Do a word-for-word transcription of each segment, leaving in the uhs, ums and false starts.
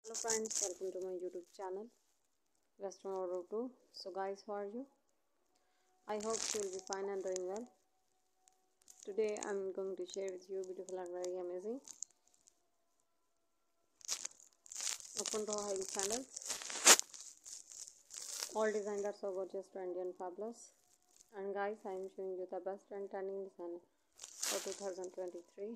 Hello friends, welcome to my YouTube channel Western Order two. So guys, how are you? I hope you will be fine and doing well. Today I'm going to share with you beautiful and very amazing open toe high sandals. All designs are so gorgeous, trendy and fabulous. And guys, I am showing you the best and trending design for two thousand twenty-three.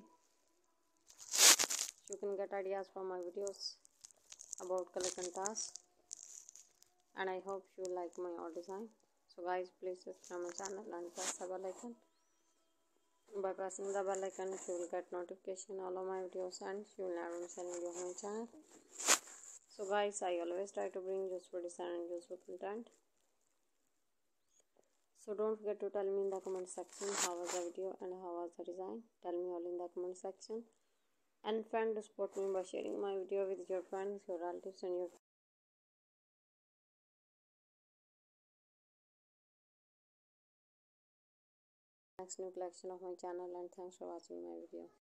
You can get ideas from my videos about color contrast, and I hope you like my all design. So guys, please subscribe my channel and press the bell icon. By pressing the bell icon, you will get notification all of my videos and you will never miss any video of my channel. So guys, I always try to bring useful design and useful content. So don't forget to tell me in the comment section how was the video and how was the design. Tell me all in the comment section. And friend, to support me by sharing my video with your friends, your relatives and your next new collection of my channel. And thanks for watching my video.